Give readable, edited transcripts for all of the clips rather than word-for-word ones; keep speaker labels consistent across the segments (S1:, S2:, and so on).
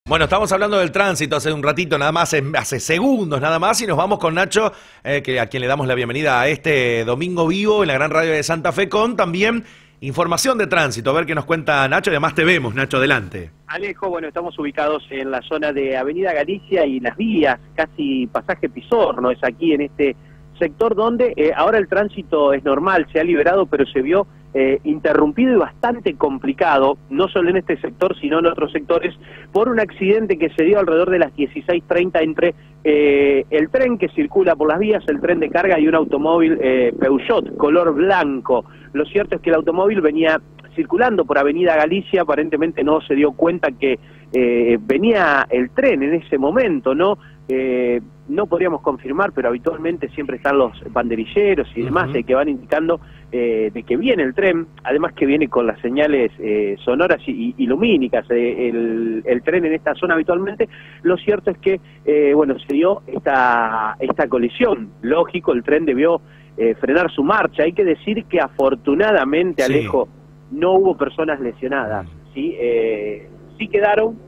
S1: Bueno, estamos hablando del tránsito hace un ratito, nada más, hace segundos nada más, y nos vamos con Nacho, a quien le damos la bienvenida a este domingo vivo en la Gran Radio de Santa Fe, con también información de tránsito. A ver qué nos cuenta Nacho, y además te vemos, Nacho, adelante.
S2: Alejo, bueno, estamos ubicados en la zona de Avenida Galicia y Las Vías, casi pasaje Pizorno, es aquí en este sector donde ahora el tránsito es normal, se ha liberado, pero se vio interrumpido y bastante complicado, no solo en este sector, sino en otros sectores, por un accidente que se dio alrededor de las 16:30 entre el tren que circula por las vías, el tren de carga, y un automóvil Peugeot, color blanco. Lo cierto es que el automóvil venía circulando por Avenida Galicia, aparentemente no se dio cuenta que venía el tren en ese momento, ¿no? No podríamos confirmar, pero habitualmente siempre están los banderilleros y demás que van indicando de que viene el tren, además que viene con las señales sonoras y lumínicas, el tren en esta zona habitualmente. Lo cierto es que, bueno, se dio esta colisión. Lógico, el tren debió frenar su marcha. Hay que decir que afortunadamente, sí, Alejo, no hubo personas lesionadas, ¿sí? Sí quedaron,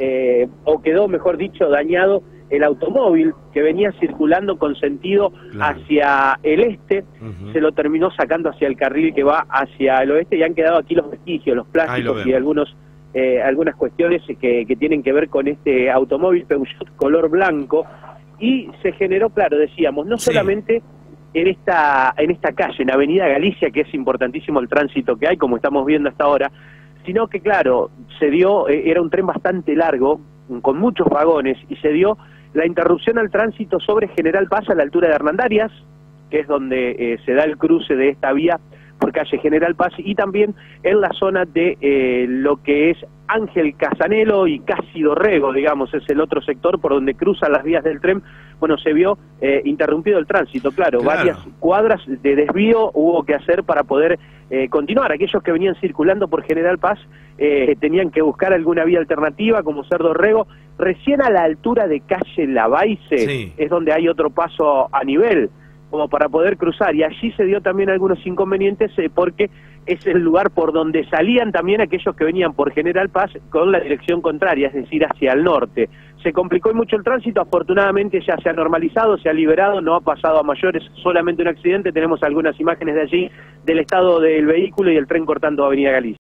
S2: o quedó, mejor dicho, dañado el automóvil que venía circulando con sentido hacia el este, se lo terminó sacando hacia el carril que va hacia el oeste, y han quedado aquí los vestigios, los plásticos y algunas cuestiones que tienen que ver con este automóvil Peugeot color blanco. Y se generó, claro, decíamos, no solamente en esta calle, en Avenida Galicia, que es importantísimo el tránsito que hay, como estamos viendo hasta ahora, sino que, claro, se dio, era un tren bastante largo, con muchos vagones, y se dio la interrupción al tránsito sobre General Paz a la altura de Hernandarias, que es donde se da el cruce de esta vía por calle General Paz, y también en la zona de lo que es Ángel Casanelo y Casi Dorrego, digamos, es el otro sector por donde cruzan las vías del tren. Bueno, se vio interrumpido el tránsito, claro, varias cuadras de desvío hubo que hacer para poder continuar. Aquellos que venían circulando por General Paz tenían que buscar alguna vía alternativa, como ser Dorrego. Recién a la altura de calle Lavalle es donde hay otro paso a nivel, como para poder cruzar, y allí se dio también algunos inconvenientes porque es el lugar por donde salían también aquellos que venían por General Paz con la dirección contraria, es decir, hacia el norte. Se complicó mucho el tránsito, afortunadamente ya se ha normalizado, se ha liberado, no ha pasado a mayores, solamente un accidente. Tenemos algunas imágenes de allí, del estado del vehículo y el tren cortando Avenida Galicia.